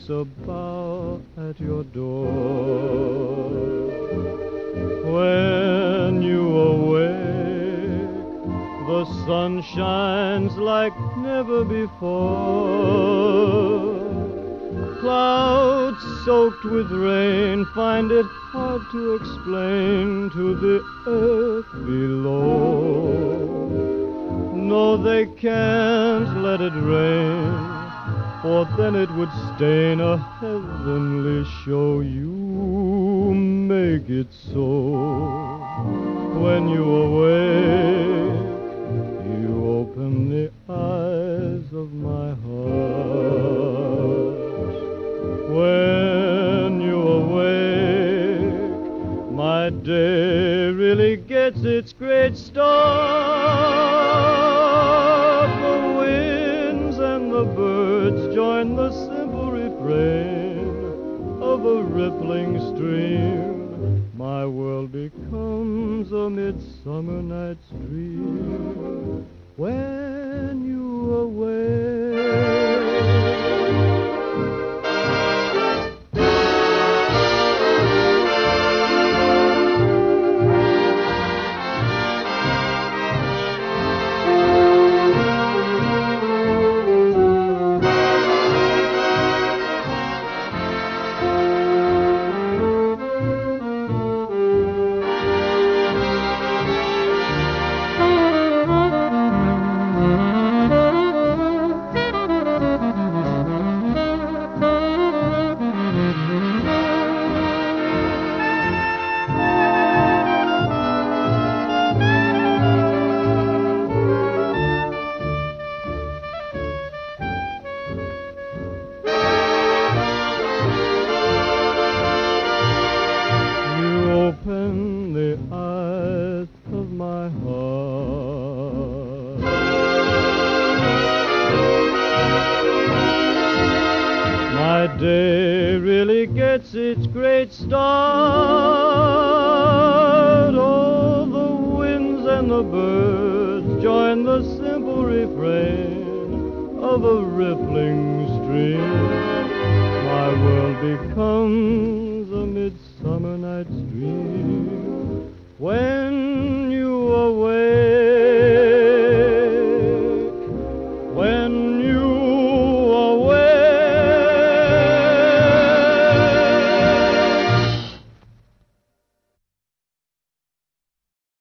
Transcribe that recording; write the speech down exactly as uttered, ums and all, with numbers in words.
takes a bow at your door. When you awake, the sun shines like never before. Clouds soaked with rain find it hard to explain to the earth below. No, they can't let it rain, for then it would stain a heavenly show. You make it so. When you awake, you open the eyes of my heart. When you awake, my day really gets its great start. The winds and the birds join the simple refrain of a rippling stream. My world becomes a midsummer night's dream. When you awake. Open the eyes of my heart. My day really gets its great start. Oh, the winds and the birds join the simple refrain of a rippling stream.